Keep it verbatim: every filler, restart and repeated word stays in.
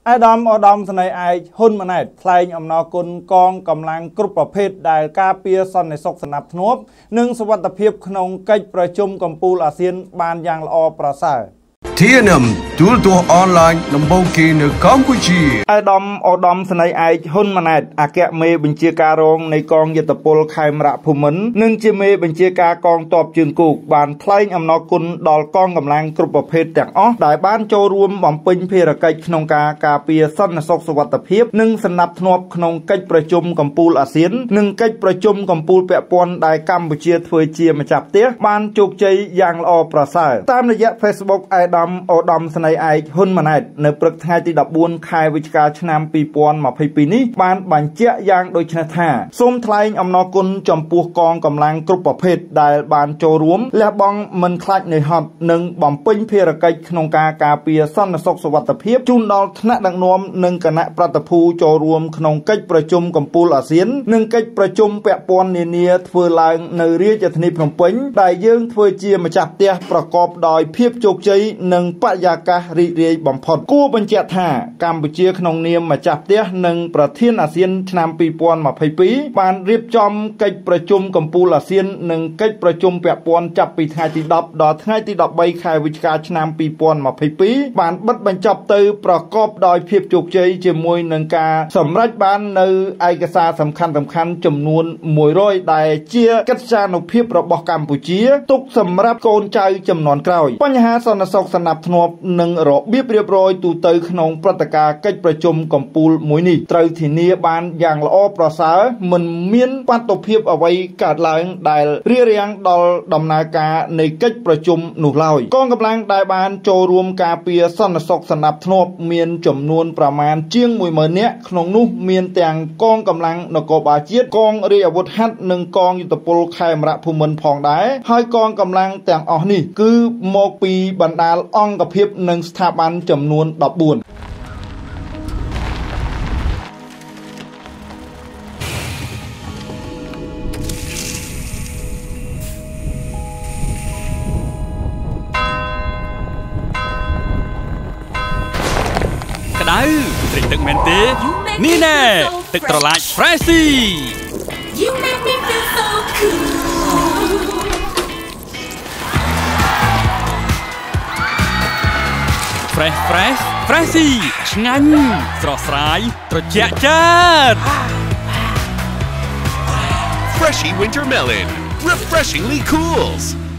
អាដាមអាដាមស្នៃឯកហ៊ុនម៉ាណែតថ្លែងអំណរគុណកងកម្លាំងគ្រប់ប្រភេទដែលការពារសន្តិសុខសណ្ដាប់ធ្នាប់និងសុវត្ថិភាពក្នុងកិច្ចប្រជុំកំពូលអាស៊ានបានយ៉ាងល្អប្រសើរ T N M ទូរទស្សន៍អនឡាញដំបូងគេនៅកម្ពុជាអាដាមអាដាមស្នៃឯកហ៊ុនម៉ាណែតអគ្គមេបញ្ជាការរងនៃកងយុទ្ធពលខេមរៈភូមិន្ទនិងជាមេបញ្ជាការកងទ័ពជើងគោកបានថ្លែងអំណរគុណដល់កងកម្លាំងគ្រប់ប្រភេទទាំងអស់ដែលបានចូលរួមបំពេញភារកិច្ចក្នុងការការពារសន្តិសុខសុវត្ថិភាពនិងសណ្ដាប់ធ្នាប់ក្នុងកិច្ចប្រជុំកំពូលអាស៊ាននិងកិច្ចប្រជុំកំពូលពាក់ព័ន្ធដែលកម្ពុជាធ្វើជាម្ចាស់ផ្ទះបានជោគជ័យយ៉ាងល្អប្រសើរតាមរយៈ Facebook អាដាមអាដាមស្នៃឯកហ៊ុនម៉ាណែតនៅព្រឹកថ្ងៃទីដប់បួនខែវិច្ឆិកាឆ្នាំពីរពាន់ម្ភៃពីរនេះបានបញ្ជាក់យ៉ាងដូចនេះថាសូមថ្លែងអំណរគុណចំពោះកងកម្លាំងគ្រប់ប្រភេទដែលបានចូលរួមលះបង់មិនខ្លាចនៃហត់និងបំពេញភារកិច្ចក្នុងការការពារសន្តិសុខសុវត្ថិភាពជូនដល់ថ្នាក់ដឹកនាំនិងគណៈប្រតិភូចូលរួមក្នុងកិច្ចប្រជុំកំពូលអាស៊ាននិងកិច្ចប្រជុំពាក់ព័ន្ធនានាធ្វើឡើងនៅរាជធានីភ្នំពេញដែលយើងធ្វើជាម្ចាស់ផ្ទះប្រកបដោយភាពជោគជ័យនិងបរិយាកាសរីករាយបំផុតគួរបញ្ជាក់ថាកម្ពុជាក្នុងនាមម្ចាស់ផ្ទះនិងប្រធានអាស៊ានឆ្នាំពីរពាន់ម្ភៃពីរបានរៀបចំកិច្ចប្រជុំកំពូលអាស៊ាននិងកិច្ចប្រជុំពាក់ព័ន្ធចាប់ពីថ្ងៃទីដប់ដល់ថ្ងៃទីដប់បីខែវិច្ឆិកាឆ្នាំពីរពាន់ម្ភៃពីរបានបិទបញ្ចប់ទៅប្រកបដោយភាពជោគជ័យជាមួយនឹងការសម្រេចបាននៅឯកសារសំខាន់សំខាន់ចំនួនមួយរយដែលជាកិត្យានុភាពរបស់កម្ពុជាទុកសម្រាប់កូនចៅចំនួនក្រោយបញ្ហាសន្តិសុខសណ្ដាប់ធ្នាប់និងរបៀបរៀបរយទូទៅក្នុងព្រឹត្តិការណ៍កិច្ចប្រជុំកំពូលមួយនេះត្រូវធានាបានយ៉ាងល្អប្រសើរមិនមានបាតុភិបអ្វីកើតឡើងដែលរារាំងដល់ដំណើរការនៃកិច្ចប្រជុំនោះឡើយកងកម្លាំងដែលបានចូលរួមការពារសន្តិសុខសណ្ដាប់ធ្នាប់មានចំនួនប្រមាណជាងមួយម៉ឺននាក់ក្នុងនោះមានទាំងកងកម្លាំងនគរបាលជាតិកងរាជអាវុធហត្ថនិងកងយុទ្ធពលខេមរៈភូមិន្ទផងដែរហើយកងកម្លាំងទាំងអស់នេះគឺមកពីបណ្ដាលអង្គភាពនិងស្ថាប័នចំនួនដប់បួនក្តៅត្រេកទឹកមែនទេនេះណែទឹកត្រឡាច Freshy You make me feel so cool Fresh Fresh Freshy ឆ្ងាញ់ស្រស់ស្រាយត្រជាក់ចាដ Freshy Winter Melon refreshingly cools